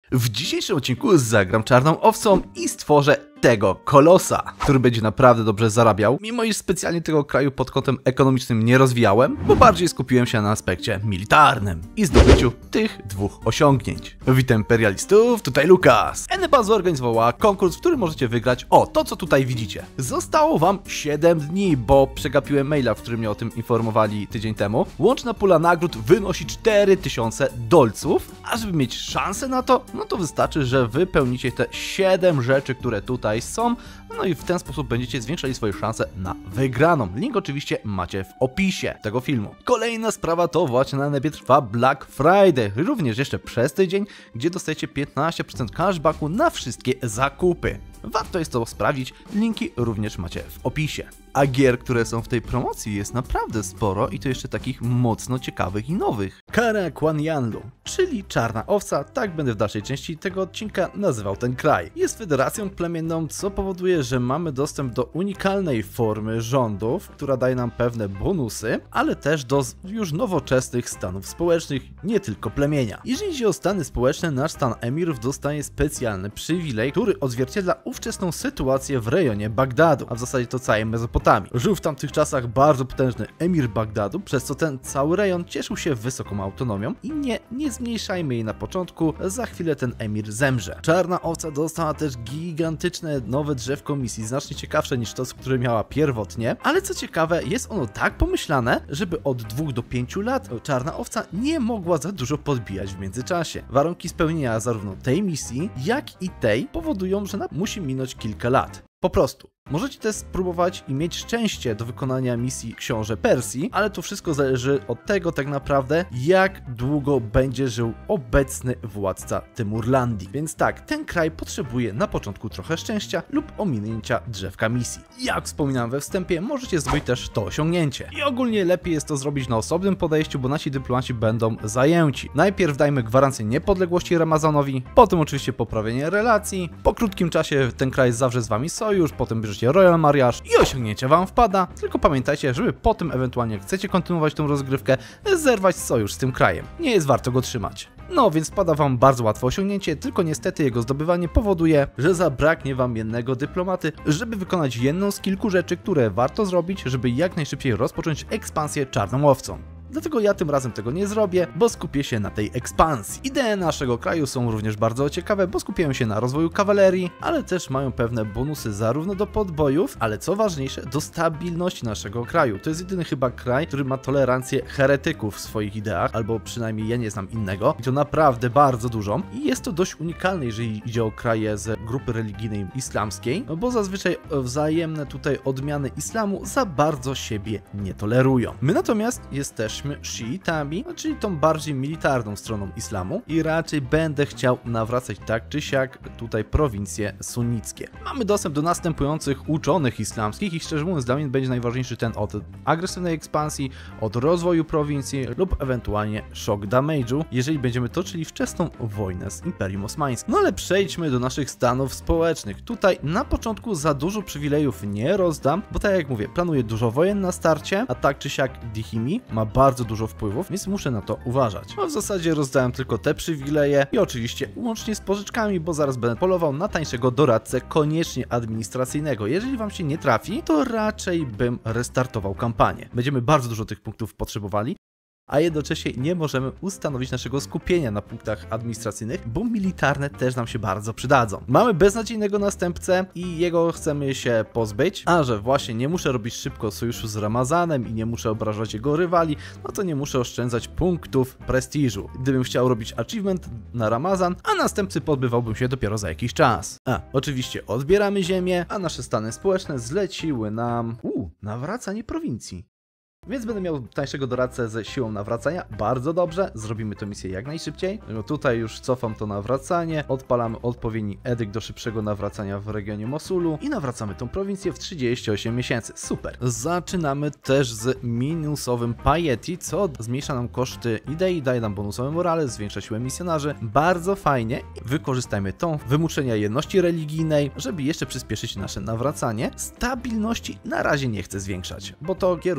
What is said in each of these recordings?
W dzisiejszym odcinku zagram czarną owcą i stworzę tego kolosa, który będzie naprawdę dobrze zarabiał, mimo iż specjalnie tego kraju pod kątem ekonomicznym nie rozwijałem, bo bardziej skupiłem się na aspekcie militarnym i zdobyciu tych dwóch osiągnięć. Witam imperialistów, tutaj Lukas. NBA zorganizowała konkurs, w którym możecie wygrać to co tutaj widzicie. Zostało wam 7 dni, bo przegapiłem maila, w którym mnie o tym informowali tydzień temu. Łączna pula nagród wynosi 4000 dolców, a żeby mieć szansę na to, no to wystarczy, że wypełnicie te 7 rzeczy, które tutaj są, no i w ten sposób będziecie zwiększali swoje szanse na wygraną. Link oczywiście macie w opisie tego filmu. Kolejna sprawa to właśnie na niebie trwa Black Friday, również jeszcze przez tydzień, gdzie dostajecie 15% cashbacku na wszystkie zakupy. Warto jest to sprawdzić, linki również macie w opisie. A gier, które są w tej promocji jest naprawdę sporo i to jeszcze takich mocno ciekawych i nowych. Kara Kwanianlu, czyli czarna owca, tak będę w dalszej części tego odcinka nazywał ten kraj. Jest federacją plemienną, co powoduje, że mamy dostęp do unikalnej formy rządów, która daje nam pewne bonusy, ale też do już nowoczesnych stanów społecznych, nie tylko plemienia. Jeżeli chodzi o stany społeczne, nasz stan emirów dostaje specjalny przywilej, który odzwierciedla ówczesną sytuację w rejonie Bagdadu, a w zasadzie to całej Mezopotamii. Żył w tamtych czasach bardzo potężny emir Bagdadu, przez co ten cały rejon cieszył się wysoką autonomią i nie zmniejszajmy jej na początku, za chwilę ten emir zemrze. Czarna owca dostała też gigantyczne nowe drzewko misji, znacznie ciekawsze niż to, które miała pierwotnie, ale co ciekawe, jest ono tak pomyślane, żeby od 2 do 5 lat czarna owca nie mogła za dużo podbijać w międzyczasie. Warunki spełnienia zarówno tej misji, jak i tej powodują, że musi minąć kilka lat. Po prostu. Możecie też spróbować i mieć szczęście do wykonania misji Książę Persji, ale to wszystko zależy od tego tak naprawdę, jak długo będzie żył obecny władca Tymurlandii. Więc tak, ten kraj potrzebuje na początku trochę szczęścia lub ominięcia drzewka misji. Jak wspominałem we wstępie, możecie zdobyć też to osiągnięcie. I ogólnie lepiej jest to zrobić na osobnym podejściu, bo nasi dyplomaci będą zajęci. Najpierw dajmy gwarancję niepodległości Ramazanowi, potem oczywiście poprawienie relacji. Po krótkim czasie ten kraj zawrze z wami sojusz, potem bierzecie Royal Marriage i osiągnięcie wam wpada, tylko pamiętajcie, żeby potem ewentualnie jak chcecie kontynuować tą rozgrywkę, zerwać sojusz z tym krajem. Nie jest warto go trzymać. No więc wpada wam bardzo łatwe osiągnięcie, tylko niestety jego zdobywanie powoduje, że zabraknie wam jednego dyplomaty, żeby wykonać jedną z kilku rzeczy, które warto zrobić, żeby jak najszybciej rozpocząć ekspansję czarną owcą. Dlatego ja tym razem tego nie zrobię, bo skupię się na tej ekspansji. Idee naszego kraju są również bardzo ciekawe, bo skupiają się na rozwoju kawalerii, ale też mają pewne bonusy zarówno do podbojów, ale co ważniejsze, do stabilności naszego kraju. To jest jedyny chyba kraj, który ma tolerancję heretyków w swoich ideach, albo przynajmniej ja nie znam innego. I to naprawdę bardzo dużą. I jest to dość unikalne, jeżeli idzie o kraje z grupy religijnej islamskiej, bo zazwyczaj wzajemne tutaj odmiany islamu za bardzo siebie nie tolerują. My natomiast jesteśmy sziitami, czyli tą bardziej militarną stroną islamu i raczej będę chciał nawracać tak czy siak tutaj prowincje sunnickie. Mamy dostęp do następujących uczonych islamskich i szczerze mówiąc dla mnie będzie najważniejszy ten od agresywnej ekspansji, od rozwoju prowincji lub ewentualnie shock damage'u, jeżeli będziemy toczyli wczesną wojnę z Imperium Osmańskim. No ale przejdźmy do naszych stanów społecznych. Tutaj na początku za dużo przywilejów nie rozdam, bo tak jak mówię, planuję dużo wojen na starcie, a tak czy siak Dihimi ma bardzo dużo wpływów, więc muszę na to uważać. No w zasadzie rozdałem tylko te przywileje i oczywiście łącznie z pożyczkami, bo zaraz będę polował na tańszego doradcę, koniecznie administracyjnego. Jeżeli wam się nie trafi, to raczej bym restartował kampanię. Będziemy bardzo dużo tych punktów potrzebowali, a jednocześnie nie możemy ustanowić naszego skupienia na punktach administracyjnych, bo militarne też nam się bardzo przydadzą. Mamy beznadziejnego następcę i jego chcemy się pozbyć, a że właśnie nie muszę robić szybko sojuszu z Ramazanem i nie muszę obrażać jego rywali, no to nie muszę oszczędzać punktów prestiżu. Gdybym chciał robić achievement na Ramazan, a następcy pozbywałbym się dopiero za jakiś czas. Oczywiście odbieramy ziemię, a nasze stany społeczne zleciły nam nawracanie prowincji. Więc będę miał tańszego doradcę ze siłą nawracania. Bardzo dobrze, zrobimy tę misję jak najszybciej. No tutaj już cofam to nawracanie, odpalamy odpowiedni edykt do szybszego nawracania w regionie Mosulu i nawracamy tą prowincję w 38 miesięcy. Super. Zaczynamy też z minusowym piety, co zmniejsza nam koszty idei, daje nam bonusowe morale, zwiększa siłę misjonarzy. Bardzo fajnie. Wykorzystajmy tą wymuszenia jedności religijnej, żeby jeszcze przyspieszyć nasze nawracanie. Stabilności na razie nie chcę zwiększać, bo to kieruje nas w stronę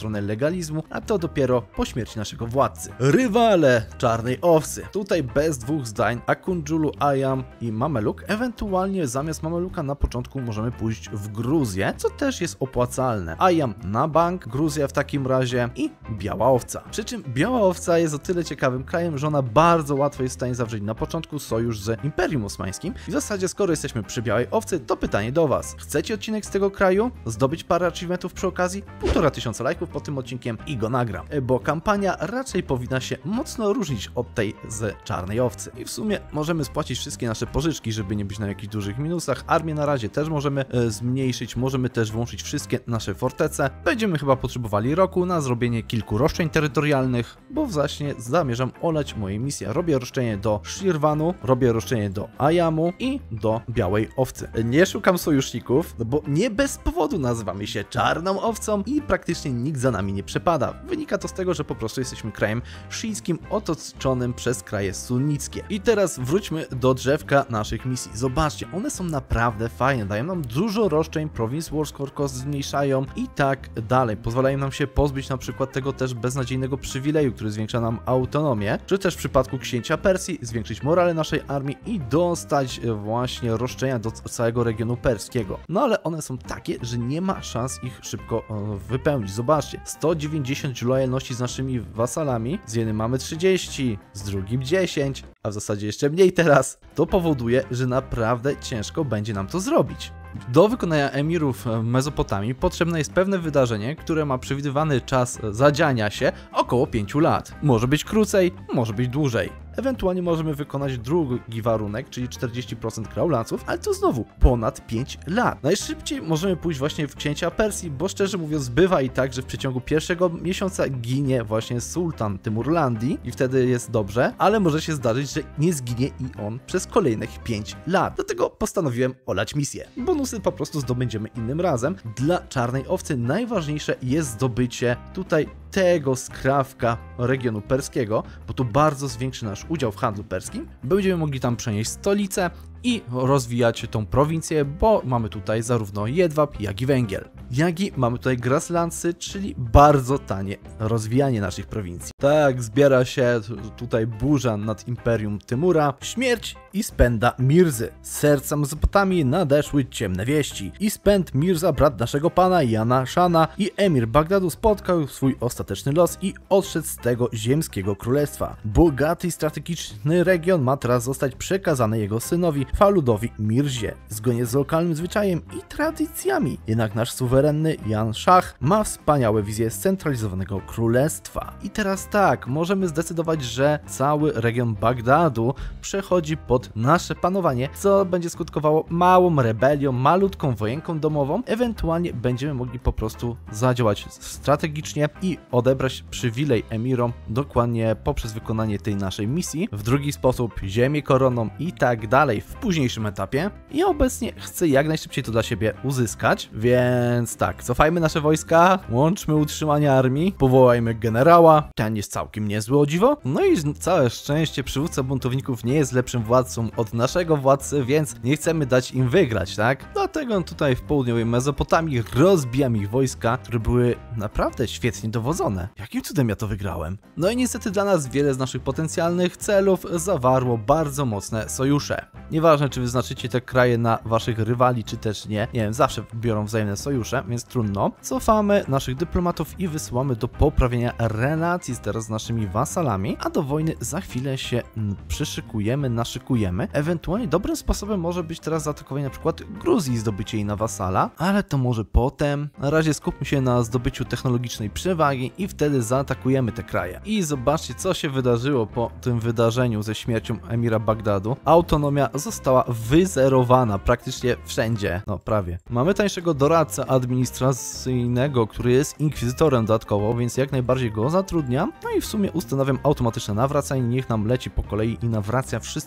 stronę legalizmu, a to dopiero po śmierci naszego władcy. Rywale Czarnej Owcy. Tutaj bez dwóch zdań Akunjulu, Ayam i Mameluk. Ewentualnie zamiast Mameluka na początku możemy pójść w Gruzję, co też jest opłacalne. Ayam na bank, Gruzja w takim razie i Biała Owca. Przy czym Biała Owca jest o tyle ciekawym krajem, że ona bardzo łatwo jest w stanie zawrzeć na początku sojusz z Imperium Osmańskim. I w zasadzie, skoro jesteśmy przy Białej Owcy, to pytanie do Was. Chcecie odcinek z tego kraju? Zdobyć parę achievementów przy okazji? 1500 lajków pod tym odcinkiem i go nagram. Bo kampania raczej powinna się mocno różnić od tej z Czarnej Owcy. I w sumie możemy spłacić wszystkie nasze pożyczki, żeby nie być na jakichś dużych minusach. Armię na razie też możemy zmniejszyć, możemy też włączyć wszystkie nasze fortece. Będziemy chyba potrzebowali roku na zrobienie kilku roszczeń terytorialnych, bo właśnie zamierzam olać moje misje. Robię roszczenie do Shirvanu, robię roszczenie do Ayamu i do Białej Owcy. Nie szukam sojuszników, bo nie bez powodu nazywamy się Czarną Owcą i praktycznie nikt za nami nie przepada. Wynika to z tego, że po prostu jesteśmy krajem szyickim otoczonym przez kraje sunnickie. I teraz wróćmy do drzewka naszych misji. Zobaczcie, one są naprawdę fajne, dają nam dużo roszczeń, Province War Score Cost zmniejszają i tak dalej. Pozwalają nam się pozbyć na przykład tego też beznadziejnego przywileju, który zwiększa nam autonomię, czy też w przypadku księcia Persji zwiększyć morale naszej armii i dostać właśnie roszczenia do całego regionu perskiego. No ale one są takie, że nie ma szans ich szybko wypełnić. Zobaczcie, 190 lojalności z naszymi wasalami, z jednym mamy 30, z drugim 10, a w zasadzie jeszcze mniej teraz. To powoduje, że naprawdę ciężko będzie nam to zrobić. Do wykonania emirów w Mezopotamii potrzebne jest pewne wydarzenie, które ma przewidywany czas zadziania się około 5 lat. Może być krócej, może być dłużej. Ewentualnie możemy wykonać drugi warunek, czyli 40% kraulanców, ale to znowu ponad 5 lat. Najszybciej możemy pójść właśnie w księcia Persji, bo szczerze mówiąc bywa i tak, że w przeciągu pierwszego miesiąca ginie właśnie sultan Timurlandii i wtedy jest dobrze, ale może się zdarzyć, że nie zginie i on przez kolejnych 5 lat. Dlatego postanowiłem olać misję. Bonusy po prostu zdobędziemy innym razem. Dla Czarnej Owcy najważniejsze jest zdobycie tutaj tego skrawka regionu perskiego, bo to bardzo zwiększy nasz udział w handlu perskim. Będziemy mogli tam przenieść stolicę i rozwijać tą prowincję, bo mamy tutaj zarówno jedwab, jak i węgiel. Jak i mamy tutaj grasslandsy, czyli bardzo tanie rozwijanie naszych prowincji. Tak, zbiera się tutaj burza nad Imperium Tymura, śmierć i spęda Mirzy. Z serca Mezopotamii nadeszły ciemne wieści. I spęd Mirza, brat naszego pana Jana Shana i emir Bagdadu spotkał swój ostateczny los i odszedł z tego ziemskiego królestwa. Bogaty i strategiczny region ma teraz zostać przekazany jego synowi Faludowi Mirzie, zgodnie z lokalnym zwyczajem i tradycjami. Jednak nasz suwerenny Jan Shah ma wspaniałe wizje scentralizowanego królestwa. I teraz tak, możemy zdecydować, że cały region Bagdadu przechodzi pod nasze panowanie, co będzie skutkowało małą rebelią, malutką wojenką domową. Ewentualnie będziemy mogli po prostu zadziałać strategicznie i odebrać przywilej emirom dokładnie poprzez wykonanie tej naszej misji. W drugi sposób ziemię koroną i tak dalej w późniejszym etapie. I obecnie chcę jak najszybciej to dla siebie uzyskać, więc tak, cofajmy nasze wojska, łączmy utrzymanie armii, powołajmy generała, ten jest całkiem niezły o dziwo. No i całe szczęście przywódca buntowników nie jest lepszym władcą od naszego władcy, więc nie chcemy dać im wygrać, tak? Dlatego tutaj w południowej Mezopotamii rozbijam ich wojska, które były naprawdę świetnie dowodzone. Jakim cudem ja to wygrałem? No i niestety dla nas wiele z naszych potencjalnych celów zawarło bardzo mocne sojusze. Nieważne, czy wyznaczycie te kraje na waszych rywali, czy też nie. Nie wiem, zawsze biorą wzajemne sojusze, więc trudno. Cofamy naszych dyplomatów i wysyłamy do poprawienia relacji teraz z naszymi wasalami, a do wojny za chwilę się przyszykujemy, naszykujemy. Ewentualnie dobrym sposobem może być teraz zaatakowanie na przykład Gruzji i zdobycie jej na wasala, ale to może potem. Na razie skupmy się na zdobyciu technologicznej przewagi i wtedy zaatakujemy te kraje. I zobaczcie, co się wydarzyło po tym wydarzeniu ze śmiercią emira Bagdadu. Autonomia została wyzerowana praktycznie wszędzie. No, prawie. Mamy tańszego doradcę administracyjnego, który jest inkwizytorem dodatkowo, więc jak najbardziej go zatrudniam. No i w sumie ustanawiam automatyczne nawracanie. Niech nam leci po kolei i nawraca wszystkie nasze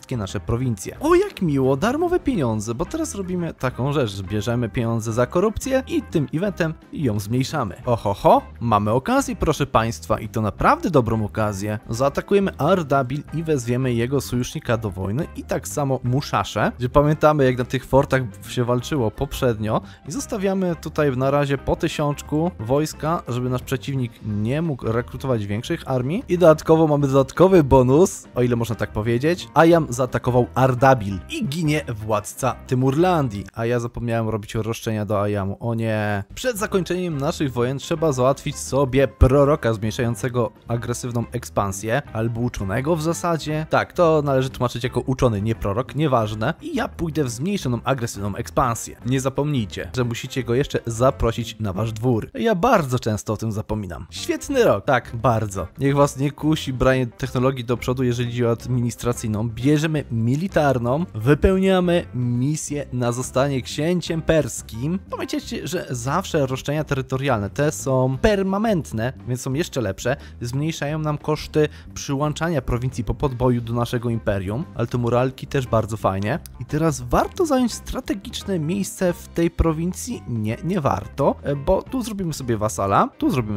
prowincję. O, jak miło, darmowe pieniądze, bo teraz robimy taką rzecz, że bierzemy pieniądze za korupcję i tym eventem ją zmniejszamy. Oho, mamy okazję, proszę państwa, i to naprawdę dobrą okazję. Zaatakujemy Ardabil i wezwiemy jego sojusznika do wojny i tak samo Muszasze, gdzie pamiętamy, jak na tych fortach się walczyło poprzednio, i zostawiamy tutaj na razie po 1000 wojska, żeby nasz przeciwnik nie mógł rekrutować większych armii. I dodatkowo mamy dodatkowy bonus, o ile można tak powiedzieć. Ayam zaatakował Ardabil i ginie władca Tymurlandii. A ja zapomniałem robić roszczenia do Ayamu. O nie. Przed zakończeniem naszych wojen trzeba załatwić sobie proroka zmniejszającego agresywną ekspansję, albo uczonego w zasadzie. Tak, to należy tłumaczyć jako uczony, nie prorok, nieważne. I ja pójdę w zmniejszoną agresywną ekspansję. Nie zapomnijcie, że musicie go jeszcze zaprosić na wasz dwór. Ja bardzo często o tym zapominam. Świetny rok. Tak, bardzo. Niech was nie kusi branie technologii do przodu, jeżeli chodzi o administracyjną. Bierzemy militarną, wypełniamy misję na zostanie księciem perskim. Pamiętajcie, że zawsze roszczenia terytorialne te są permanentne, więc są jeszcze lepsze. Zmniejszają nam koszty przyłączania prowincji po podboju do naszego imperium, ale to moralki też bardzo fajnie. I teraz warto zająć strategiczne miejsce w tej prowincji? Nie warto, bo tu zrobimy sobie wasala,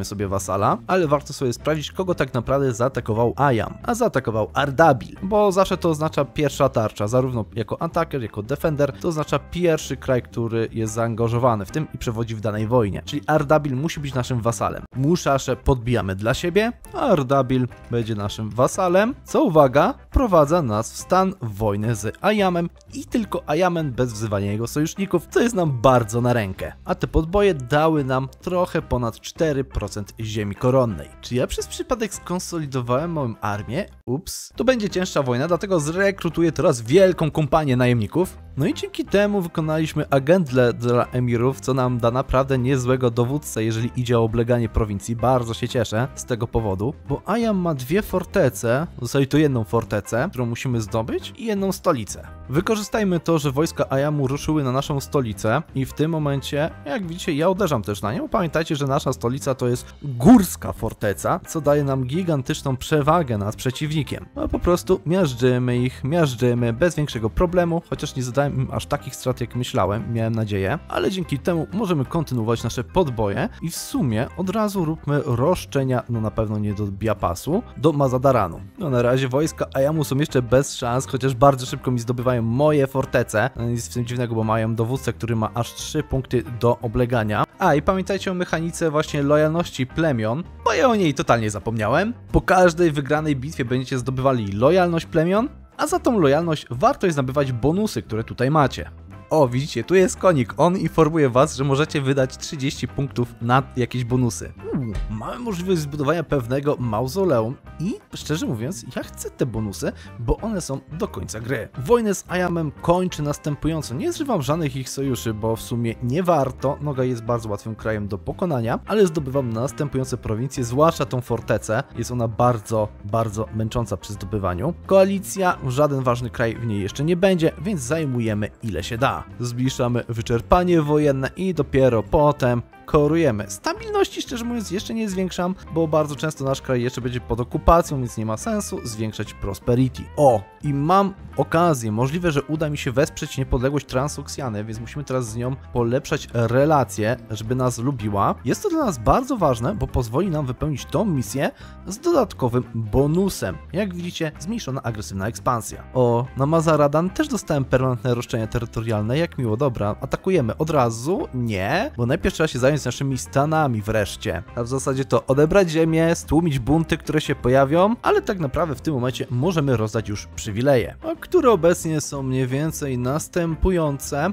ale warto sobie sprawdzić, kogo tak naprawdę zaatakował Ayam. A zaatakował Ardabil, bo zawsze to oznacza pierwsza tarcza, zarówno jako attacker, jako defender, to oznacza pierwszy kraj, który jest zaangażowany w tym i przewodzi w danej wojnie. Czyli Ardabil musi być naszym wasalem. Muszasze podbijamy dla siebie, a Ardabil będzie naszym wasalem, co uwaga, wprowadza nas w stan wojny z Ayamem i tylko Ayamen bez wzywania jego sojuszników, co jest nam bardzo na rękę. A te podboje dały nam trochę ponad 4% ziemi koronnej. Czy ja przez przypadek skonsolidowałem moją armię? Ups. To będzie cięższa wojna, dlatego zrekrutuję teraz wielką kompanię najemników. No i dzięki temu wykonaliśmy agendę dla emirów, co nam da naprawdę niezłego dowódcę, jeżeli idzie o obleganie prowincji. Bardzo się cieszę z tego powodu, bo Ayam ma 2 fortece, w zasadzie to jedną fortecę, którą musimy zdobyć, i jedną stolicę. Wykorzystajmy to, że wojska Ayamu ruszyły na naszą stolicę i w tym momencie, jak widzicie, ja uderzam też na nią. Pamiętajcie, że nasza stolica to jest górska forteca, co daje nam gigantyczną przewagę nad przeciwnikiem. No po prostu miażdżymy ich, bez większego problemu, chociaż nie zadałem im aż takich strat, jak myślałem, miałem nadzieję, ale dzięki temu możemy kontynuować nasze podboje i w sumie od razu róbmy roszczenia, no na pewno nie do Biapasu, do Mazadaranu. No na razie wojska Ayamu są jeszcze bez szans, chociaż bardzo szybko mi zdobywają moje fortece. Nic w tym dziwnego, bo mają dowódcę, który ma aż 3 punkty do oblegania. A i pamiętajcie o mechanice właśnie lojalności plemion, bo ja o niej totalnie zapomniałem. Po każdej wygranej bitwie będziecie zdobywali lojalność plemion, a za tą lojalność warto jest nabywać bonusy, które tutaj macie. O, widzicie, tu jest konik. On informuje was, że możecie wydać 30 punktów na jakieś bonusy. Mamy możliwość zbudowania pewnego mauzoleum i, szczerze mówiąc, ja chcę te bonusy, bo one są do końca gry. Wojnę z Ayamem kończy następująco. Nie zrywam żadnych ich sojuszy, bo w sumie nie warto. Noga jest bardzo łatwym krajem do pokonania, ale zdobywam następujące prowincje, zwłaszcza tą fortecę. Jest ona bardzo męcząca przy zdobywaniu. Koalicja, żaden ważny kraj w niej jeszcze nie będzie, więc zajmujemy ile się da. Zbliżamy wyczerpanie wojenne i dopiero potem korujemy. Stabilności, szczerze mówiąc, jeszcze nie zwiększam, bo bardzo często nasz kraj jeszcze będzie pod okupacją, więc nie ma sensu zwiększać prosperity. O, i mam okazję, możliwe, że uda mi się wesprzeć niepodległość Transoxiany, więc musimy teraz z nią polepszać relacje, żeby nas lubiła. Jest to dla nas bardzo ważne, bo pozwoli nam wypełnić tą misję z dodatkowym bonusem. Jak widzicie, zmniejszona agresywna ekspansja. O, na Mazaradan też dostałem permanentne roszczenia terytorialne, jak miło, dobra, atakujemy od razu? Nie, bo najpierw trzeba się zająć naszymi stanami wreszcie. A w zasadzie to odebrać ziemię, stłumić bunty, które się pojawią, ale tak naprawdę w tym momencie możemy rozdać już przywileje, które obecnie są mniej więcej następujące.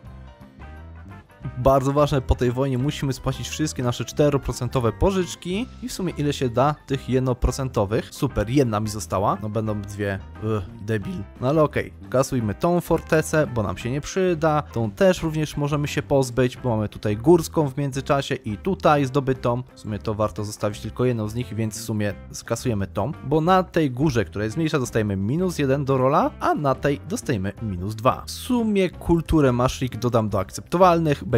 Bardzo ważne, po tej wojnie musimy spłacić wszystkie nasze 4% pożyczki i w sumie ile się da tych 1%. Super, jedna mi została, no będą 2, debil. No ale okej, kasujmy tą fortecę, bo nam się nie przyda, tą też również możemy się pozbyć, bo mamy tutaj górską w międzyczasie i tutaj zdobytą. W sumie to warto zostawić tylko jedną z nich, więc w sumie skasujemy tą, bo na tej górze, która jest mniejsza, dostajemy -1 do rola, a na tej dostajemy -2. W sumie kulturę Mashrik dodam do akceptowalnych, będzie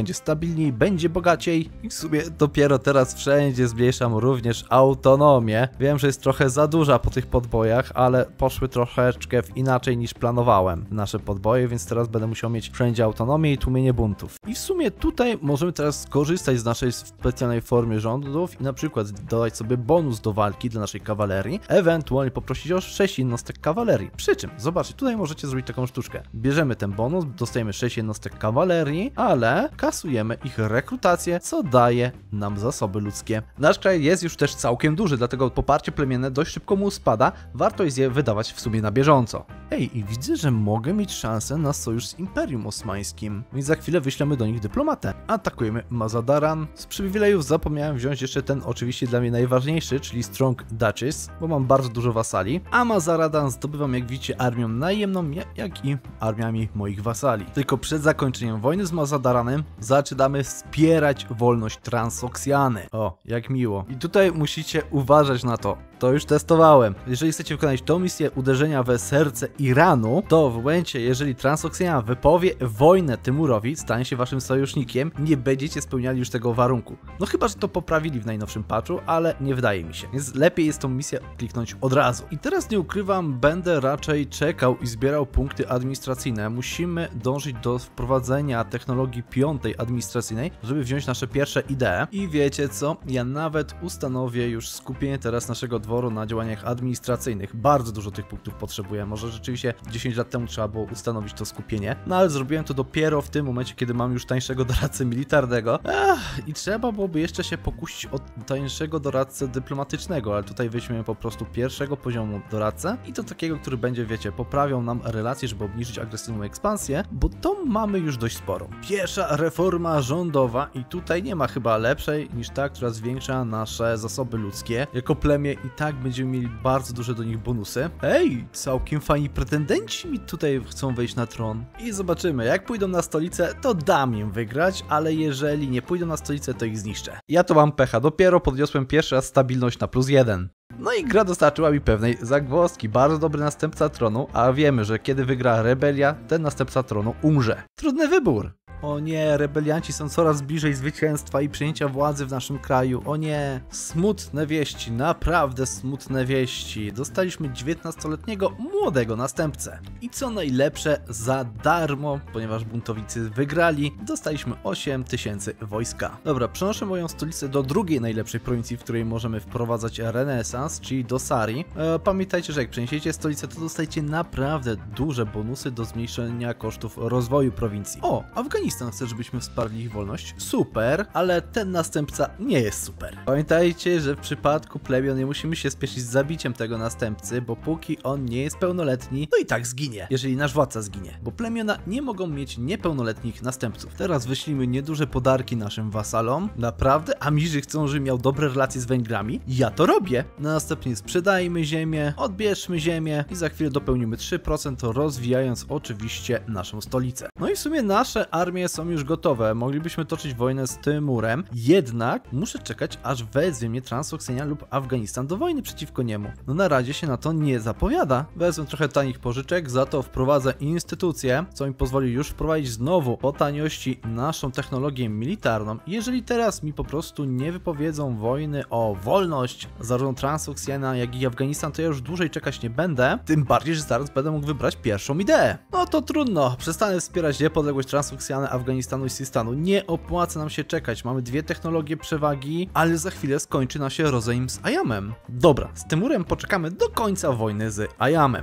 będzie stabilniej, będzie bogaciej i w sumie dopiero teraz wszędzie zmniejszam również autonomię. Wiem, że jest trochę za duża po tych podbojach, ale poszły troszeczkę inaczej niż planowałem nasze podboje, więc teraz będę musiał mieć wszędzie autonomię i tłumienie buntów. I w sumie tutaj możemy teraz skorzystać z naszej specjalnej formy rządów i na przykład dodać sobie bonus do walki dla naszej kawalerii, ewentualnie poprosić o 6 jednostek kawalerii. Przy czym, zobaczcie, tutaj możecie zrobić taką sztuczkę. Bierzemy ten bonus, dostajemy 6 jednostek kawalerii, ale kasujemy ich rekrutację, co daje nam zasoby ludzkie. Nasz kraj jest już też całkiem duży, dlatego poparcie plemienne dość szybko mu spada, warto jest je wydawać w sumie na bieżąco. Ej, i widzę, że mogę mieć szansę na sojusz z Imperium Osmańskim, więc za chwilę wyślemy do nich dyplomatę. Atakujemy Mazadaran. Z przywilejów zapomniałem wziąć jeszcze ten oczywiście dla mnie najważniejszy, czyli Strong Duchess, bo mam bardzo dużo wasali, a Mazadaran zdobywam, jak widzicie, armią najemną, jak i armiami moich wasali. Tylko przed zakończeniem wojny z Mazadaranem zaczynamy wspierać wolność Transoksjany. O, jak miło. I tutaj musicie uważać na to. To już testowałem. Jeżeli chcecie wykonać tą misję uderzenia we serce Iranu, to w momencie, jeżeli Transoksjana wypowie wojnę Tymurowi, stanie się waszym sojusznikiem, nie będziecie spełniali już tego warunku. No chyba, że to poprawili w najnowszym patchu, ale nie wydaje mi się. Więc lepiej jest tą misję kliknąć od razu. I teraz nie ukrywam, będę raczej czekał i zbierał punkty administracyjne. Musimy dążyć do wprowadzenia technologii 5. administracyjnej, żeby wziąć nasze pierwsze idee. I wiecie co? Ja nawet ustanowię już skupienie teraz naszego dworu na działaniach administracyjnych. Bardzo dużo tych punktów potrzebuję. Może rzeczywiście 10 lat temu trzeba było ustanowić to skupienie. No ale zrobiłem to dopiero w tym momencie, kiedy mam już tańszego doradcę militarnego. I trzeba byłoby jeszcze się pokusić o tańszego doradcę dyplomatycznego, ale tutaj weźmiemy po prostu pierwszego poziomu doradcę i to takiego, który będzie, wiecie, poprawiał nam relacje, żeby obniżyć agresywną ekspansję, bo to mamy już dość sporo. Pierwsza reforma rządowa i tutaj nie ma chyba lepszej niż ta, która zwiększa nasze zasoby ludzkie. Jako plemię i tak będziemy mieli bardzo duże do nich bonusy. Ej, całkiem fajni pretendenci mi tutaj chcą wejść na tron. I zobaczymy, jak pójdą na stolicę, to dam im wygrać, ale jeżeli nie pójdą na stolicę, to ich zniszczę. Ja to mam pecha, dopiero podniosłem pierwszy raz stabilność na +1. No i gra dostarczyła mi pewnej zagwozdki. Bardzo dobry następca tronu, a wiemy, że kiedy wygra rebelia, ten następca tronu umrze. Trudny wybór. O nie, rebelianci są coraz bliżej zwycięstwa i przejęcia władzy w naszym kraju. O nie, smutne wieści, naprawdę smutne wieści. Dostaliśmy 19-letniego młodego następcę. I co najlepsze, za darmo, ponieważ buntownicy wygrali, dostaliśmy 8000 wojska. Dobra, przenoszę moją stolicę do drugiej najlepszej prowincji, w której możemy wprowadzać renesans, czyli do Sari. Pamiętajcie, że jak przeniesiecie stolicę, to dostajecie naprawdę duże bonusy do zmniejszenia kosztów rozwoju prowincji. O, Afganistan chce, żebyśmy wsparli ich wolność. Super, ale ten następca nie jest super. Pamiętajcie, że w przypadku plemion nie musimy się spieszyć z zabiciem tego następcy, bo póki on nie jest pełnoletni, to i tak zginie, jeżeli nasz władca zginie. Bo plemiona nie mogą mieć niepełnoletnich następców. Teraz wyślijmy nieduże podarki naszym wasalom. Naprawdę? Amirzy chcą, żebym miał dobre relacje z Węgrami? Ja to robię. Następnie sprzedajmy ziemię, odbierzmy ziemię i za chwilę dopełnimy 3%, rozwijając oczywiście naszą stolicę. No i w sumie nasze armie są już gotowe. Moglibyśmy toczyć wojnę z Tymurem, jednak muszę czekać, aż wezwie mnie Transoksjania lub Afganistan do wojny przeciwko niemu. No na razie się na to nie zapowiada. Wezmę trochę tanich pożyczek, za to wprowadzę instytucję, co mi pozwoli już wprowadzić znowu po taniości naszą technologię militarną. Jeżeli teraz mi po prostu nie wypowiedzą wojny o wolność zarówno Transoksjana, jak i Afganistan, to ja już dłużej czekać nie będę. Tym bardziej, że zaraz będę mógł wybrać pierwszą ideę. No to trudno. Przestanę wspierać niepodległość Transoksjana, Afganistanu i Sistanu. Nie opłaca nam się czekać. Mamy dwie technologie przewagi, ale za chwilę skończy nam się rozejm z Ayamem. Dobra, z Tymurem poczekamy do końca wojny z Ayamem.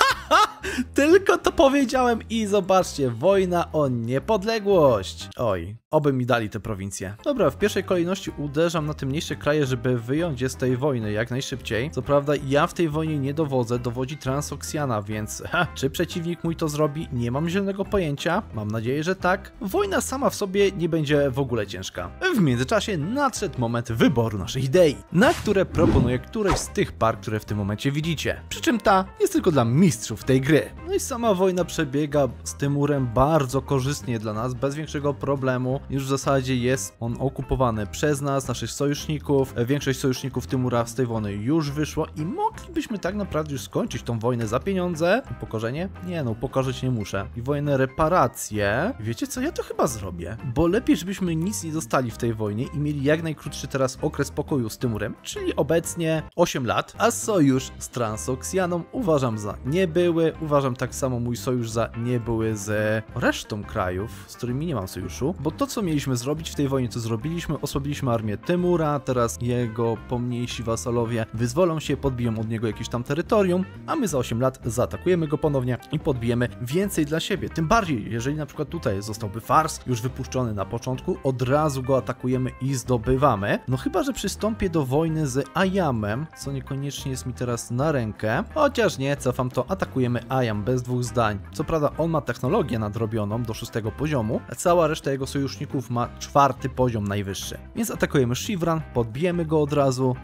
Tylko to powiedziałem i zobaczcie, wojna o niepodległość. Oj, oby mi dali te prowincje. Dobra, w pierwszej kolejności uderzam na te mniejsze kraje, żeby wyjąć je z tej wojny jak najszybciej. Co prawda ja w tej wojnie nie dowodzę, dowodzi Transoksjana, więc czy przeciwnik mój to zrobi? Nie mam zielonego pojęcia. Mam nadzieję, że tak. Wojna sama w sobie nie będzie w ogóle ciężka. W międzyczasie nadszedł moment wyboru naszej idei, na które proponuję któreś z tych par, które w tym momencie widzicie. Przy czym ta jest tylko dla mistrzów tej gry. gry. No i sama wojna przebiega z Tymurem bardzo korzystnie dla nas, bez większego problemu. Już w zasadzie jest on okupowany przez nas, naszych sojuszników. Większość sojuszników Tymura z tej wojny już wyszło i moglibyśmy tak naprawdę już skończyć tą wojnę za pieniądze. Upokorzenie? Nie no, upokorzyć nie muszę. I wojnę reparacje. Wiecie co, ja to chyba zrobię, bo lepiej, żebyśmy nic nie dostali w tej wojnie i mieli jak najkrótszy teraz okres pokoju z Tymurem, czyli obecnie 8 lat, a sojusz z Transoksjaną uważam za niebyły. Uważam tak samo mój sojusz za niebyły z resztą krajów, z którymi nie mam sojuszu, bo to, co mieliśmy zrobić w tej wojnie, to zrobiliśmy. Osłabiliśmy armię Tymura, teraz jego pomniejsi wasalowie wyzwolą się, podbiją od niego jakieś tam terytorium, a my za 8 lat zaatakujemy go ponownie i podbijemy więcej dla siebie. Tym bardziej, jeżeli na przykład tutaj zostałby Fars już wypuszczony na początku, od razu go atakujemy i zdobywamy. No chyba, że przystąpię do wojny z Ayamem, co niekoniecznie jest mi teraz na rękę, chociaż nie, cofam to, atakujemy Ayam bez dwóch zdań. Co prawda on ma technologię nadrobioną do 6 poziomu, a cała reszta jego sojuszników ma 4 poziom najwyższy. Więc atakujemy Shivran, podbijemy go od razu.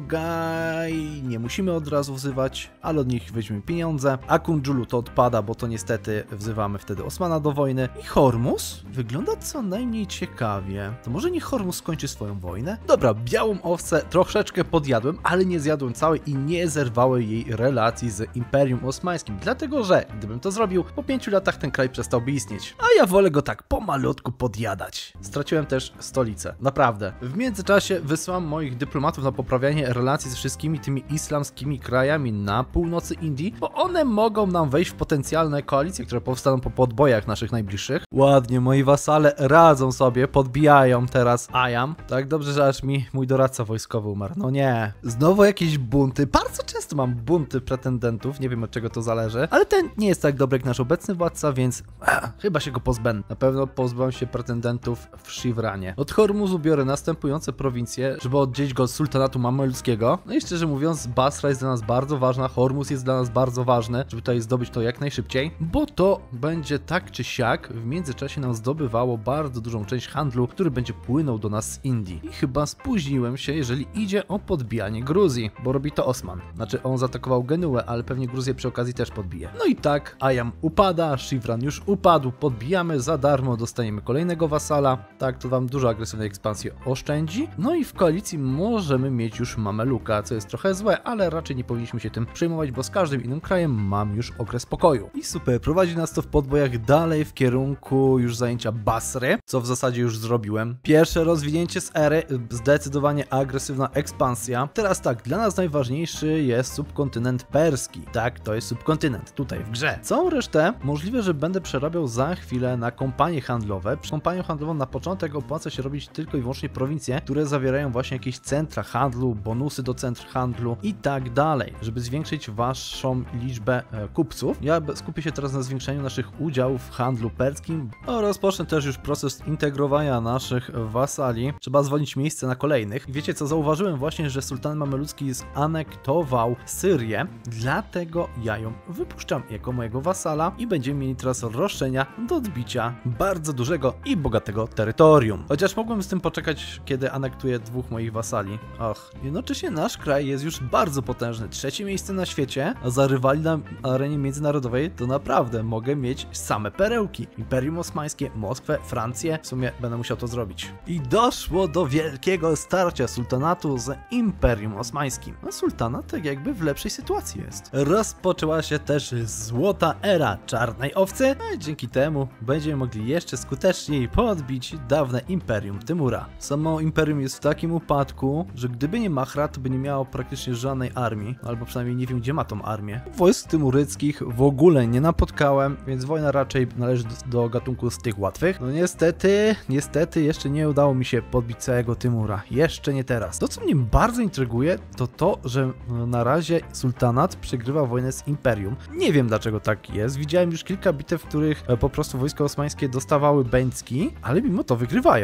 Nogai nie musimy od razu wzywać, ale od nich weźmiemy pieniądze. A Kunjulu to odpada, bo to niestety wzywamy wtedy Osmana do wojny. I Hormuz wygląda co najmniej ciekawie. To może niech Hormuz skończy swoją wojnę? Dobra, białą owcę troszeczkę podjadłem, ale nie zjadłem całej i nie zerwałem jej relacji z Imperium Osmańskim, dlatego że gdybym to zrobił, po 5 latach ten kraj przestałby istnieć. A ja wolę go tak pomalutku podjadać. Straciłem też stolicę, naprawdę. W międzyczasie wysyłam moich dyplomatów na poprawianie relacji z wszystkimi tymi islamskimi krajami na północy Indii, bo one mogą nam wejść w potencjalne koalicje, które powstaną po podbojach naszych najbliższych. Ładnie, moi wasale radzą sobie, podbijają teraz Ayam. Tak dobrze, że aż mi mój doradca wojskowy umarł. No nie. Znowu jakieś bunty. Bardzo często mam bunty pretendentów, nie wiem od czego to zależy, ale ten nie jest tak dobry jak nasz obecny władca, więc chyba się go pozbędę. Na pewno pozbędę się pretendentów w Shivranie. Od Hormuzu biorę następujące prowincje, żeby oddzielić go od sultanatu mameludzkiego. No i szczerze mówiąc, Basra jest dla nas bardzo ważna, Hormuz jest dla nas bardzo ważny, żeby tutaj zdobyć to jak najszybciej, bo to będzie tak czy siak w międzyczasie nam zdobywało bardzo dużą część handlu, który będzie płynął do nas z Indii. I chyba spóźniłem się, jeżeli idzie o podbijanie Gruzji, bo robi to Osman. Znaczy on zaatakował Genuę, ale pewnie Gruzję przy okazji też podbije. No i tak, Ayam upada, Shivran już upadł, podbijamy za darmo, dostaniemy kolejnego wasala. Tak, to wam dużo agresywnej ekspansji oszczędzi. No i w koalicji możemy mieć już Mameluka, co jest trochę złe, ale raczej nie powinniśmy się tym przejmować, bo z każdym innym krajem mam już okres pokoju. I super, prowadzi nas to w podbojach dalej w kierunku już zajęcia Basry, co w zasadzie już zrobiłem. Pierwsze rozwinięcie z ery, zdecydowanie agresywna ekspansja. Teraz tak, dla nas najważniejszy jest subkontynent perski. Tak, to jest subkontynent tutaj w grze. Całą resztę możliwe, że będę przerabiał za chwilę na kompanie handlowe. Przy kompanią handlową na początek opłaca się robić tylko i wyłącznie prowincje, które zawierają właśnie jakieś centra handlu, bonusy do centr handlu i tak dalej, żeby zwiększyć waszą liczbę kupców. Ja skupię się teraz na zwiększeniu naszych udziałów w handlu perskim. Rozpocznę też już proces integrowania naszych wasali. Trzeba zwolnić miejsce na kolejnych. I wiecie co, zauważyłem właśnie, że sultan mameludzki zanektował Syrię, dlatego ja ją wypuszczam jako mojego wasala i będziemy mieli teraz roszczenia do odbicia bardzo dużego i bogatego terytorium. Chociaż mogłem z tym poczekać, kiedy anektuję dwóch moich wasali. Och, jednocześnie nasz kraj jest już bardzo potężny. 3. miejsce na świecie, a za rywali na arenie międzynarodowej to naprawdę mogę mieć same perełki. Imperium Osmańskie, Moskwę, Francję. W sumie będę musiał to zrobić. I doszło do wielkiego starcia sultanatu z Imperium Osmańskim. A sultanat tak jakby w lepszej sytuacji jest. Rozpoczęła się też złota era czarnej owcy, a dzięki temu będziemy mogli jeszcze skuteczniej podbić dawne Imperium Tymura. Samo Imperium jest w takim upadku, że gdyby nie Mahra, to by nie miało praktycznie żadnej armii, albo przynajmniej nie wiem, gdzie ma tą armię. Wojsk tymuryckich w ogóle nie napotkałem, więc wojna raczej należy do gatunku z tych łatwych. No niestety jeszcze nie udało mi się podbić całego Tymura. Jeszcze nie teraz. To, co mnie bardzo intryguje, to to, że na razie sultanat przegrywa wojnę z Imperium. Nie wiem, dlaczego tak jest. Widziałem już kilka bitew, w których po prostu wojska osmańskie dostawały bęcki, ale mimo to wygrywają.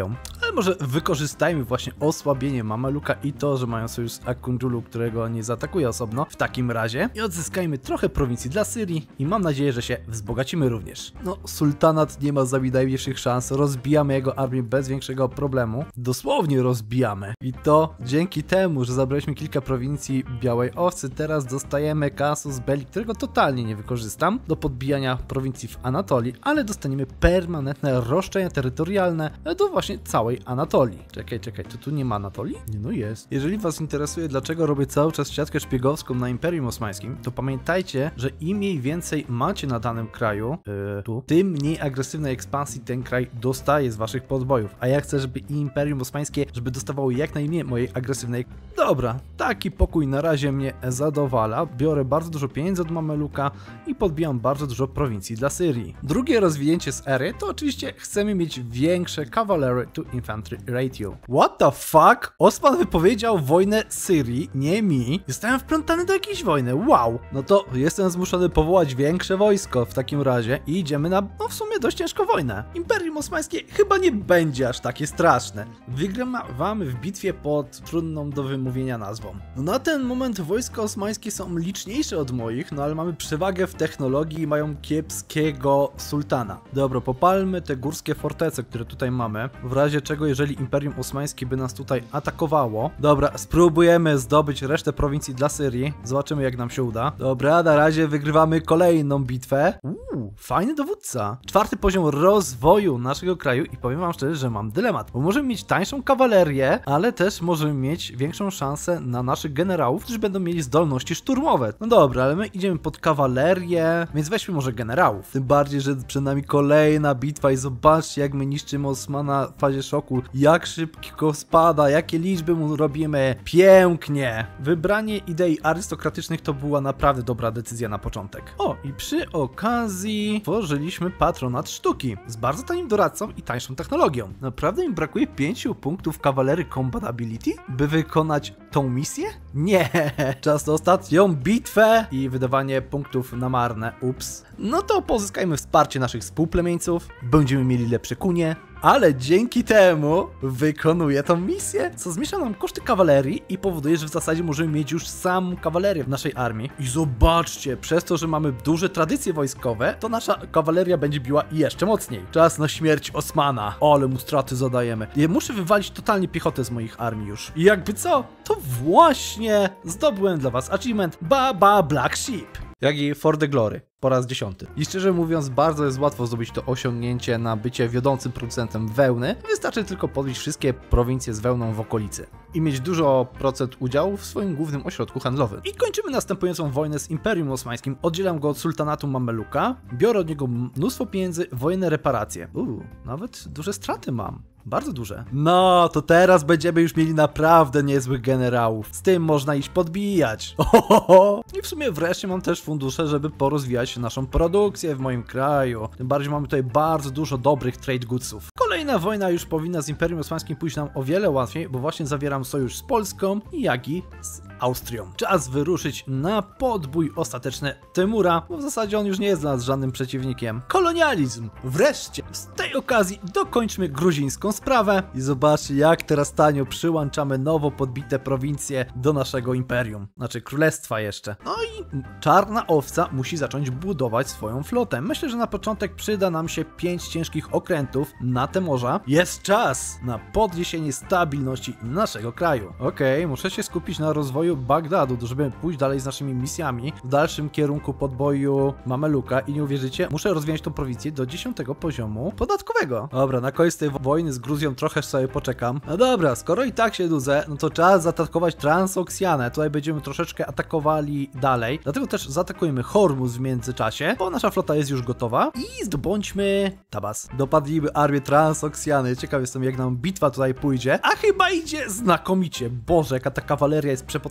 ale może wykorzystajmy właśnie osłabienie Mameluka i to, że mają sojusz z Akunjulu, którego nie zaatakuje osobno w takim razie i odzyskajmy trochę prowincji dla Syrii i mam nadzieję, że się wzbogacimy również. No, sultanat nie ma za najmniejszych szans, rozbijamy jego armię bez większego problemu, dosłownie rozbijamy i to dzięki temu, że zabraliśmy kilka prowincji Białej Owcy, teraz dostajemy Casus Belli, którego totalnie nie wykorzystam do podbijania prowincji w Anatolii, ale dostaniemy permanentne roszczenia terytorialne do właśnie całej Anatolii. Czekaj, to tu nie ma Anatolii? Nie, no jest. Jeżeli was interesuje, dlaczego robię cały czas siatkę szpiegowską na Imperium Osmańskim, to pamiętajcie, że im mniej więcej macie na danym kraju, tym mniej agresywnej ekspansji ten kraj dostaje z waszych podbojów, a ja chcę, żeby Imperium Osmańskie, żeby dostawało jak najmniej mojej agresywnej. Dobra, taki pokój na razie mnie zadowala, biorę bardzo dużo pieniędzy od Mameluka i podbijam bardzo dużo prowincji dla Syrii. Drugie rozwinięcie z ery to oczywiście chcemy mieć większe Cavalry to Infantry ratio. What the fuck? Osman wypowiedział wojnę Syrii, nie mi. Zostałem wplątany do jakiejś wojny, wow. No to jestem zmuszony powołać większe wojsko w takim razie i idziemy na, no w sumie dość ciężką wojnę. Imperium Osmańskie chyba nie będzie aż takie straszne. Wygrywamy w bitwie pod trudną do wymówienia nazwą. No na ten moment wojska osmańskie są liczniejsze od moich, no ale mamy przewagę w technologii i mają kiepskiego sultana. Dobra, popalmy te górskie fortece, które tutaj mamy, w razie czego, jeżeli Imperium Osmańskie by nas tutaj atakowało. Dobra, spróbujemy zdobyć resztę prowincji dla Syrii, zobaczymy jak nam się uda. Dobra, na razie wygrywamy kolejną bitwę. Fajny dowódca. 4. poziom rozwoju naszego kraju i powiem wam szczerze, że mam dylemat, bo możemy mieć tańszą kawalerię, ale też możemy mieć większą szansę na naszych generałów, którzy będą mieli zdolności szturmowe. No dobra, ale my idziemy pod kawalerię, więc weźmy może generałów. Tym bardziej, że przed nami kolejna bitwa i zobaczcie jak my niszczymy Osmana w fazie szoku, jak szybko spada, jakie liczby mu robimy. Pięknie. Wybranie idei arystokratycznych to była naprawdę dobra decyzja na początek. O, i przy okazji tworzyliśmy patronat sztuki z bardzo tanim doradcą i tańszą technologią. Naprawdę mi brakuje 5 punktów Cavalry Combat Ability, by wykonać tą misję? Nie, czas na ostatnią bitwę i wydawanie punktów na marne, ups. No to pozyskajmy wsparcie naszych współplemieńców, będziemy mieli lepsze kunie, ale dzięki temu wykonuję tą misję, co zmniejsza nam koszty kawalerii i powoduje, że w zasadzie możemy mieć już samą kawalerię w naszej armii. I zobaczcie, przez to, że mamy duże tradycje wojskowe, to nasza kawaleria będzie biła jeszcze mocniej. Czas na śmierć Osmana. Ale mu straty zadajemy. Ja muszę wywalić totalnie piechotę z moich armii już. I jakby co, to właśnie zdobyłem dla was achievement Baba Black Sheep, jak i For the Glory. Po raz 10. I szczerze mówiąc, bardzo jest łatwo zdobyć to osiągnięcie na bycie wiodącym producentem wełny. Wystarczy tylko podbić wszystkie prowincje z wełną w okolicy i mieć dużo procent udziału w swoim głównym ośrodku handlowym. I kończymy następującą wojnę z Imperium Osmańskim. Oddzielam go od sultanatu Mameluka, biorę od niego mnóstwo pieniędzy, wojenne reparacje. Nawet duże straty mam. Bardzo duże. No, to teraz będziemy już mieli naprawdę niezłych generałów. Z tym można iść podbijać. Ohoho. I w sumie wreszcie mam też fundusze, żeby porozwijać naszą produkcję w moim kraju. Tym bardziej mamy tutaj bardzo dużo dobrych trade goodsów. Kolejna wojna już powinna z Imperium Osmańskim pójść nam o wiele łatwiej, bo właśnie zawieram sojusz z Polską, jak i z Austrią. Czas wyruszyć na podbój ostateczny Tymura, bo w zasadzie on już nie jest dla nas żadnym przeciwnikiem. Kolonializm! Wreszcie! Z tej okazji dokończmy gruzińską sprawę i zobaczcie, jak teraz tanio przyłączamy nowo podbite prowincje do naszego imperium. Znaczy królestwa jeszcze. No i Czarna Owca musi zacząć budować swoją flotę. Myślę, że na początek przyda nam się 5 ciężkich okrętów na te morza. Jest czas na podniesienie stabilności naszego kraju. Okej, muszę się skupić na rozwoju Bagdadu, żeby pójść dalej z naszymi misjami w dalszym kierunku podboju Mameluka i nie uwierzycie, muszę rozwijać tą prowincję do 10. poziomu podatkowego. Dobra, na koniec tej wojny z Gruzją trochę sobie poczekam. No dobra, skoro i tak się nudzę, no to czas zaatakować Transoksjanę. Tutaj będziemy troszeczkę atakowali dalej, dlatego też zaatakujemy Hormuz w międzyczasie, bo nasza flota jest już gotowa i zdobądźmy Tabas. Dopadnijmy armię Transoksjany. Ciekaw jestem, jak nam bitwa tutaj pójdzie, a chyba idzie znakomicie. Boże, jaka ta kawaleria jest przepotężna.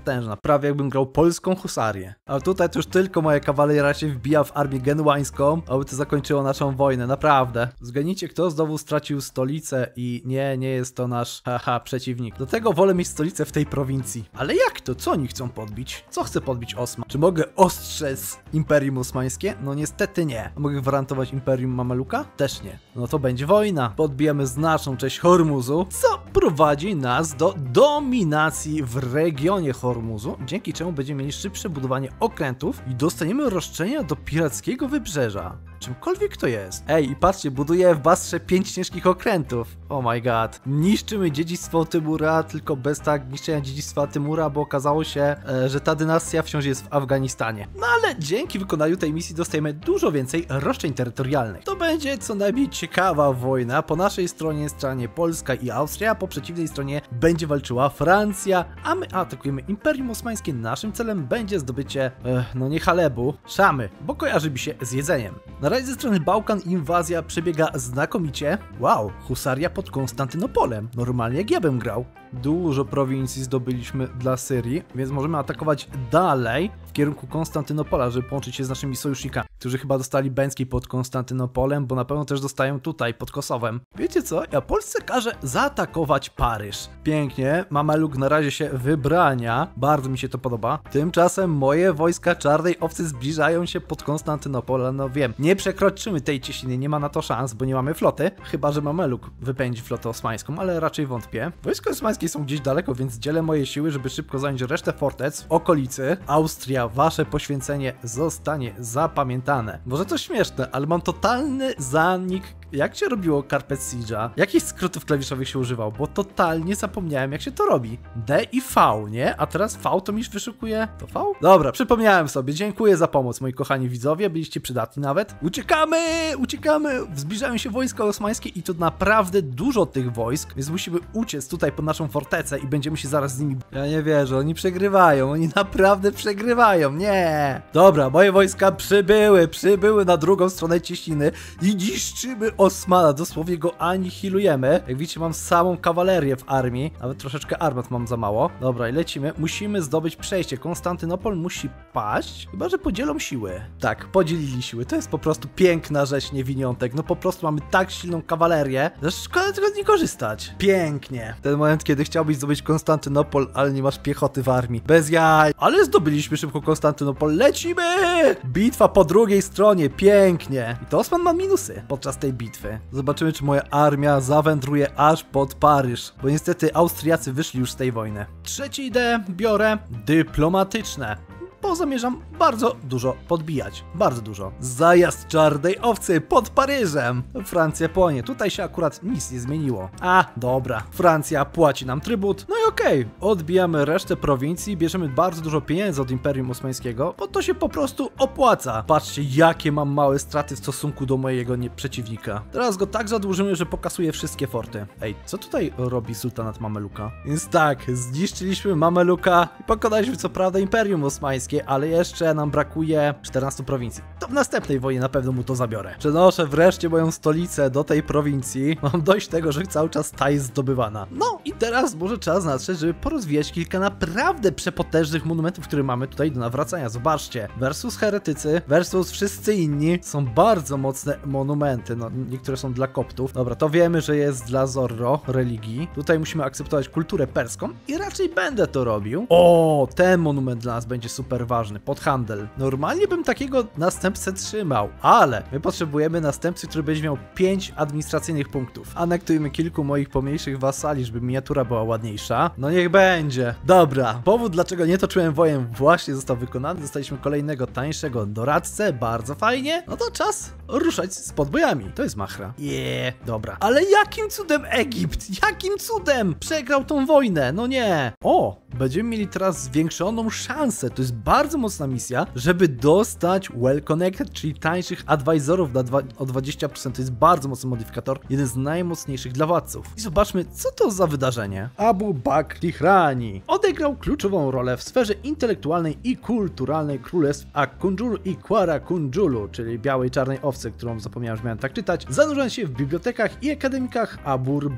potężna. Prawie jakbym grał polską husarię. A tutaj to już tylko moja kawaleria się wbija w armię genuańską, aby to zakończyło naszą wojnę. Naprawdę. Zgadnijcie, kto znowu stracił stolicę i nie jest to nasz przeciwnik. Do tego wolę mieć stolicę w tej prowincji. Ale jak to? Co oni chcą podbić? Co chce podbić Osman? Czy mogę ostrzec Imperium Osmańskie? No niestety nie. A mogę gwarantować Imperium Mameluka? Też nie. No to będzie wojna. Podbijamy znaczną część Hormuzu, co prowadzi nas do dominacji w regionie Hormuzu, dzięki czemu będziemy mieli szybsze budowanie okrętów i dostaniemy roszczenia do pirackiego wybrzeża. Czymkolwiek to jest. Ej, i patrzcie, buduję w Basrze 5 ciężkich okrętów. Oh my god. Niszczymy dziedzictwo Tymura, tylko bez niszczenia dziedzictwa Tymura, bo okazało się, że ta dynastia wciąż jest w Afganistanie. No ale dzięki wykonaniu tej misji dostajemy dużo więcej roszczeń terytorialnych. To będzie co najmniej ciekawa wojna. Po naszej stronie stanie Polska i Austria, po przeciwnej stronie będzie walczyła Francja, a my atakujemy Imperium Osmańskie. Naszym celem będzie zdobycie, no nie Halebu, Szamy, bo kojarzy mi się z jedzeniem. Na razie ze strony Bałkan inwazja przebiega znakomicie. Wow, husaria pod Konstantynopolem. Normalnie jak ja bym grał. Dużo prowincji zdobyliśmy dla Syrii, więc możemy atakować dalej w kierunku Konstantynopola, żeby połączyć się z naszymi sojusznikami, którzy chyba dostali Bęcki pod Konstantynopolem, bo na pewno też dostają tutaj pod Kosowem. Wiecie co? Ja Polsce każę zaatakować Paryż. Pięknie, Mameluk na razie się wybrania, bardzo mi się to podoba. Tymczasem moje wojska Czarnej Owcy zbliżają się pod Konstantynopol, no wiem, nie przekroczymy tej cieśniny, nie ma na to szans, bo nie mamy floty, chyba że Mameluk wypędzi flotę osmańską, ale raczej wątpię. Wojska osmańskie są gdzieś daleko, więc dzielę moje siły, żeby szybko zająć resztę fortec w okolicy. Austria, wasze poświęcenie zostanie zapamiętane. Może to śmieszne, ale mam totalny zanik. Jak się robiło Carpet Siege'a? Jakich skrótów klawiszowych się używał? Bo totalnie zapomniałem, jak się to robi. D i V, nie? A teraz V to mi wyszukuje... To V? Dobra, przypomniałem sobie. Dziękuję za pomoc, moi kochani widzowie. Byliście przydatni nawet. Uciekamy! Uciekamy! Zbliżają się wojska osmańskie i to naprawdę dużo tych wojsk, więc musimy uciec tutaj pod naszą fortecę i będziemy się zaraz z nimi... Ja nie wierzę, oni przegrywają. Oni naprawdę przegrywają. Nie! Dobra, moje wojska przybyły na drugą stronę cieśniny i niszczymy Osmana, dosłownie go anihilujemy. Jak widzicie, mam samą kawalerię w armii, nawet troszeczkę armat mam za mało. Dobra, i lecimy. Musimy zdobyć przejście. Konstantynopol musi paść, chyba że podzielą siły. Tak, podzielili siły. To jest po prostu piękna rzecz, niewiniątek. No po prostu mamy tak silną kawalerię, że szkoda tego nie korzystać. Pięknie. Ten moment, kiedy chciałbyś zdobyć Konstantynopol, ale nie masz piechoty w armii. Bez jaj. Ale zdobyliśmy szybko Konstantynopol. Lecimy! Bitwa po drugiej stronie. Pięknie. I to Osman ma minusy podczas tej bitwy. Zobaczymy, czy moja armia zawędruje aż pod Paryż, bo niestety Austriacy wyszli już z tej wojny. Trzecie ideę biorę dyplomatyczne, bo zamierzam bardzo dużo podbijać. Bardzo dużo. Zajazd Czarnej Owcy pod Paryżem. Francja płonie. Tutaj się akurat nic nie zmieniło. A, dobra. Francja płaci nam trybut. No i okej. Odbijamy resztę prowincji. Bierzemy bardzo dużo pieniędzy od Imperium Osmańskiego, bo to się po prostu opłaca. Patrzcie, jakie mam małe straty w stosunku do mojego przeciwnika. Teraz go tak zadłużymy, że pokasuje wszystkie forty. Ej, co tutaj robi sultanat Mameluka? Więc tak, zniszczyliśmy Mameluka i pokonaliśmy co prawda Imperium Osmańskie, ale jeszcze nam brakuje 14 prowincji. To w następnej wojnie na pewno mu to zabiorę. Przenoszę wreszcie moją stolicę do tej prowincji. Mam dość tego, że cały czas ta jest zdobywana. No i teraz może czas nadszedł, żeby porozwijać kilka naprawdę przepotężnych monumentów, które mamy tutaj do nawracania. Zobaczcie. Versus heretycy, versus wszyscy inni. Są bardzo mocne monumenty. No, niektóre są dla koptów. Dobra, to wiemy, że jest dla Zorro, religii. Tutaj musimy akceptować kulturę perską i raczej będę to robił. O, ten monument dla nas będzie super ważny. Pod handel. Normalnie bym takiego następcę trzymał, ale my potrzebujemy następcy, który będzie miał 5 administracyjnych punktów. Anektujemy kilku moich pomniejszych wasali, żeby miniatura była ładniejsza. No niech będzie. Dobra. Powód, dlaczego nie toczyłem wojen, właśnie został wykonany. Dostaliśmy kolejnego, tańszego doradcę. Bardzo fajnie. No to czas ruszać z podbojami. To jest machra. Dobra. Ale jakim cudem Egipt? Jakim cudem przegrał tą wojnę? No nie. O, będziemy mieli teraz zwiększoną szansę. To jest bardzo mocna misja, żeby dostać Well Connected, czyli tańszych advisorów o 20%. To jest bardzo mocny modyfikator, jeden z najmocniejszych dla władców. I zobaczmy, co to za wydarzenie. Abu Bakr Lihrani odegrał kluczową rolę w sferze intelektualnej i kulturalnej królestw Akunjulu i Kwara Kunjulu, czyli białej czarnej owcy, którą zapomniałem, że miałem tak czytać, zanurzając się w bibliotekach i akademikach Abu Bakr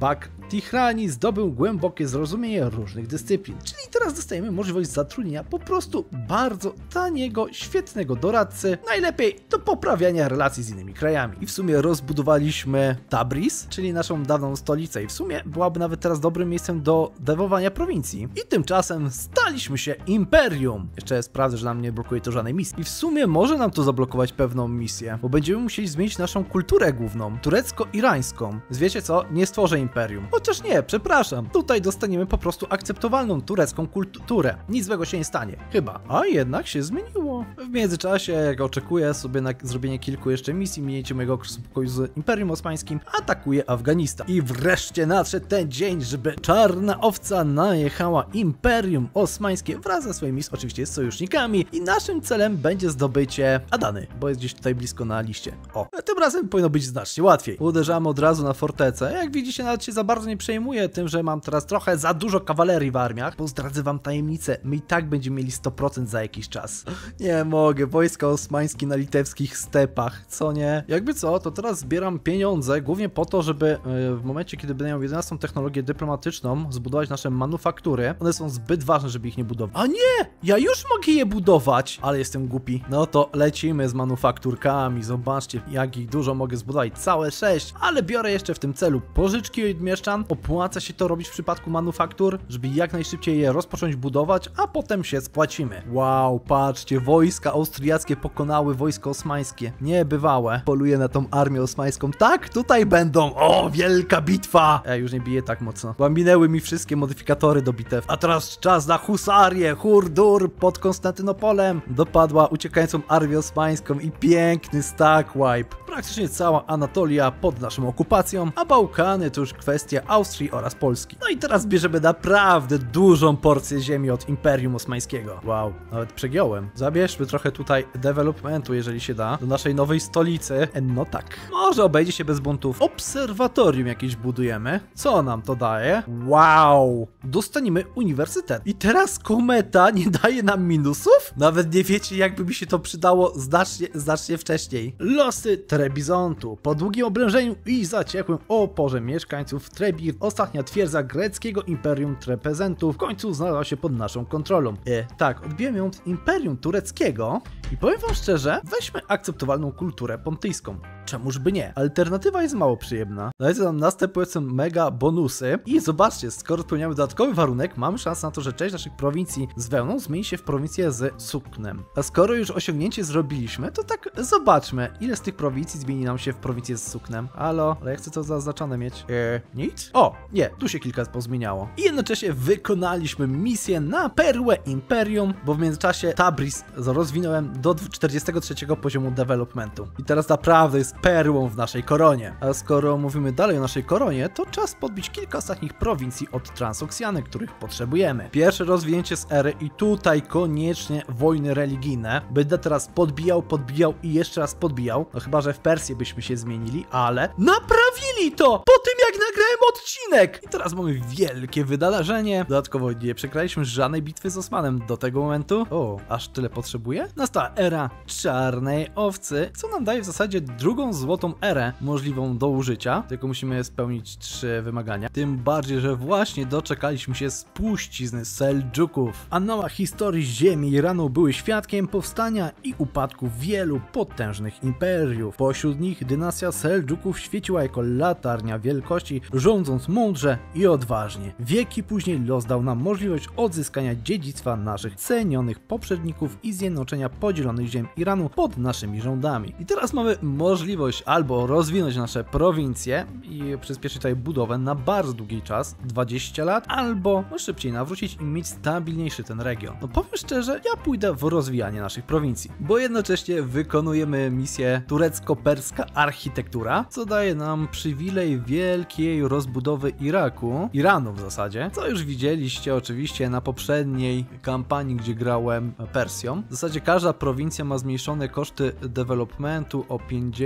Tihrani zdobył głębokie zrozumienie różnych dyscyplin, czyli teraz dostajemy możliwość zatrudnienia po prostu bardzo taniego, świetnego doradcy, najlepiej do poprawiania relacji z innymi krajami. I w sumie rozbudowaliśmy Tabriz, czyli naszą dawną stolicę i w sumie byłaby nawet teraz dobrym miejscem do dewowania prowincji. I tymczasem staliśmy się imperium. Jeszcze sprawdzę, że nam nie blokuje to żadnej misji. I w sumie może nam to zablokować pewną misję, bo będziemy musieli zmienić naszą kulturę główną, turecko-irańską. Więc wiecie co? Nie stworzę imperium. Chociaż nie, przepraszam. Tutaj dostaniemy po prostu akceptowalną turecką kulturę. Nic złego się nie stanie. Chyba. A jednak się zmieniło. W międzyczasie, jak oczekuję sobie na zrobienie kilku jeszcze misji, minięcie mojego okresu pokoju z Imperium Osmańskim, atakuje Afganistan. I wreszcie nadszedł ten dzień, żeby czarna owca najechała Imperium Osmańskie wraz ze swoimi, oczywiście z sojusznikami, i naszym celem będzie zdobycie Adany, bo jest gdzieś tutaj blisko na liście. O, tym razem powinno być znacznie łatwiej. Uderzamy od razu na fortecę. Jak widzicie, nawet się za bardzo nie przejmuję tym, że mam teraz trochę za dużo kawalerii w armiach, bo zdradzę wam tajemnicę, my i tak będziemy mieli 100% za jakiś czas. Nie mogę, wojska osmańskie na litewskich stepach, co nie? Jakby co, to teraz zbieram pieniądze, głównie po to, żeby w momencie, kiedy będę miał 11. technologię dyplomatyczną, zbudować nasze manufaktury. One są zbyt ważne, żeby ich nie budować. A nie! Ja już mogę je budować! Ale jestem głupi. No to lecimy z manufakturkami. Zobaczcie, jak ich dużo mogę zbudować. Całe 6. Ale biorę jeszcze w tym celu pożyczki od mieszczan. Opłaca się to robić w przypadku manufaktur, żeby jak najszybciej je rozpocząć budować, a potem się spłacimy. Wow, patrzcie, wojska austriackie pokonały wojsko osmańskie. Niebywałe. Poluję na tą armię osmańską. Tak, tutaj będą. O, wielka bitwa! Ja już nie biję tak mocno. Bo minęły mi wszystkie modyfikatory do bitew. A teraz czas na husarię. Hurdur pod Konstantynopolem dopadła uciekającą armię osmańską i piękny stack wipe. Praktycznie cała Anatolia pod naszą okupacją, a Bałkany to już kwestia Austrii oraz Polski. No i teraz bierzemy naprawdę dużą porcję ziemi od Imperium Osmańskiego. Wow, nawet przegiąłem. Zabierzmy trochę tutaj developmentu, jeżeli się da, do naszej nowej stolicy. No tak. Może obejdzie się bez buntów. Obserwatorium jakieś budujemy. Co nam to daje? Wow! Dostaniemy uniwersytet. I teraz kometa nie daje nam minusów? Nawet nie wiecie, jakby mi się to przydało znacznie wcześniej. Losy Trebizontu. Po długim oblężeniu i zaciekłym oporze mieszkańców Trebir, ostatnia twierdza greckiego Imperium Trepezentów w końcu znalazła się pod naszą kontrolą. Tak, odbiłem ją od Imperium Tureckiego i powiem wam szczerze, weźmy akceptowalną kulturę pontyjską. Czemuż by nie? Alternatywa jest mało przyjemna. Dajcie nam następujące mega bonusy i zobaczcie, skoro spełniamy dodatkowy warunek, mamy szansę na to, że część naszych prowincji z wełną zmieni się w prowincję z suknem. A skoro już osiągnięcie zrobiliśmy, to tak zobaczmy, ile z tych prowincji zmieni nam się w prowincję z suknem. Halo? Ale ja chcę to zaznaczone mieć. Nic? O, nie, tu się kilka pozmieniało. I jednocześnie wykonaliśmy misję na perłę Imperium, bo w międzyczasie Tabriz rozwinąłem do 43 poziomu developmentu. I teraz naprawdę jest perłą w naszej koronie. A skoro mówimy dalej o naszej koronie, to czas podbić kilka ostatnich prowincji od Transoksjany, których potrzebujemy. Pierwsze rozwinięcie z ery i tutaj koniecznie wojny religijne. Będę teraz podbijał i jeszcze raz podbijał. No chyba, że w Persję byśmy się zmienili, ale naprawili to! Po tym jak nagrałem odcinek! I teraz mamy wielkie wydarzenie. Dodatkowo nie przegraliśmy żadnej bitwy z Osmanem do tego momentu. O, aż tyle potrzebuję? Nastała era czarnej owcy, co nam daje w zasadzie drugą złotą erę możliwą do użycia. Tylko musimy spełnić 3 wymagania. Tym bardziej, że właśnie doczekaliśmy się spuścizny Seldżuków. Annała historii ziemi Iranu były świadkiem powstania i upadku wielu potężnych imperiów. Pośród nich dynastia Seldżuków świeciła jako latarnia wielkości, rządząc mądrze i odważnie. Wieki później los dał nam możliwość odzyskania dziedzictwa naszych cenionych poprzedników i zjednoczenia podzielonych ziem Iranu pod naszymi rządami. I teraz mamy możliwość albo rozwinąć nasze prowincje i przyspieszyć tutaj budowę na bardzo długi czas, 20 lat, albo szybciej nawrócić i mieć stabilniejszy ten region. No powiem szczerze, ja pójdę w rozwijanie naszych prowincji, bo jednocześnie wykonujemy misję turecko-perska architektura, co daje nam przywilej wielkiej rozbudowy Iranu w zasadzie, co już widzieliście oczywiście na poprzedniej kampanii, gdzie grałem Persją. W zasadzie każda prowincja ma zmniejszone koszty developmentu o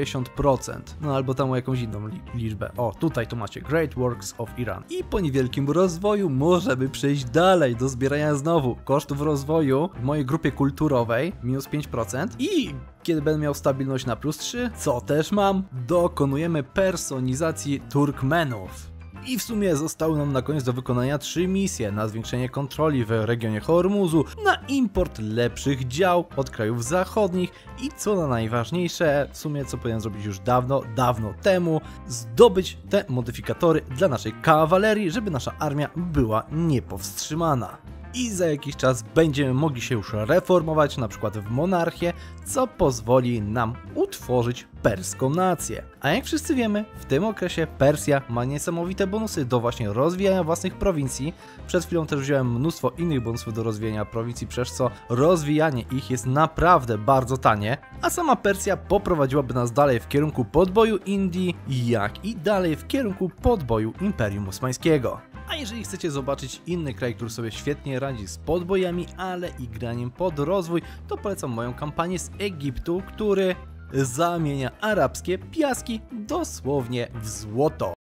50%, no albo tam o jakąś inną liczbę. O, tutaj to macie Great Works of Iran. I po niewielkim rozwoju możemy przejść dalej do zbierania znowu kosztów rozwoju w mojej grupie kulturowej, minus 5%, i kiedy będę miał stabilność na plus 3, co też mam, dokonujemy personizacji Turkmenów. I w sumie zostały nam na koniec do wykonania 3 misje: na zwiększenie kontroli w regionie Hormuzu, na import lepszych dział od krajów zachodnich i co najważniejsze, w sumie co powinienem zrobić już dawno temu, zdobyć te modyfikatory dla naszej kawalerii, żeby nasza armia była niepowstrzymana. I za jakiś czas będziemy mogli się już reformować, na przykład w monarchię, co pozwoli nam utworzyć perską nację. A jak wszyscy wiemy, w tym okresie Persja ma niesamowite bonusy do właśnie rozwijania własnych prowincji. Przed chwilą też wziąłem mnóstwo innych bonusów do rozwijania prowincji, przez co rozwijanie ich jest naprawdę bardzo tanie, a sama Persja poprowadziłaby nas dalej w kierunku podboju Indii, jak i dalej w kierunku podboju Imperium Osmańskiego. A jeżeli chcecie zobaczyć inny kraj, który sobie świetnie radzi z podbojami, ale i graniem pod rozwój, to polecam moją kampanię z Egiptu, który zamienia arabskie piaski dosłownie w złoto.